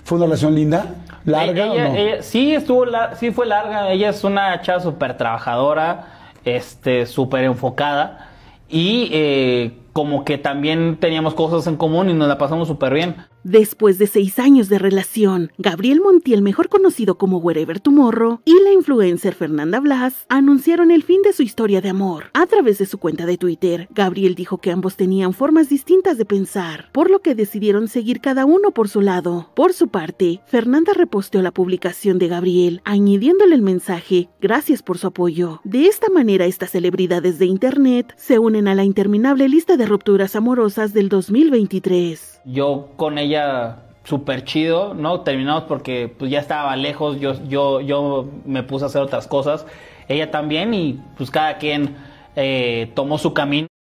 ¿Fue una relación linda? ¿Larga o no? Sí, sí fue larga. Ella es una chava súper trabajadora, súper enfocada. Y como que también teníamos cosas en común y nos la pasamos súper bien. Después de 6 años de relación, Gabriel Montiel, mejor conocido como Wherever Tomorrow, y la influencer Fernanda Blas anunciaron el fin de su historia de amor. A través de su cuenta de Twitter, Gabriel dijo que ambos tenían formas distintas de pensar, por lo que decidieron seguir cada uno por su lado. Por su parte, Fernanda reposteó la publicación de Gabriel, añadiéndole el mensaje: gracias por su apoyo. De esta manera, estas celebridades de internet se unen a la interminable lista de rupturas amorosas del 2023. Yo con ella súper chido, ¿no? Terminamos porque pues ya estaba lejos, yo me puse a hacer otras cosas, ella también, y pues cada quien tomó su camino.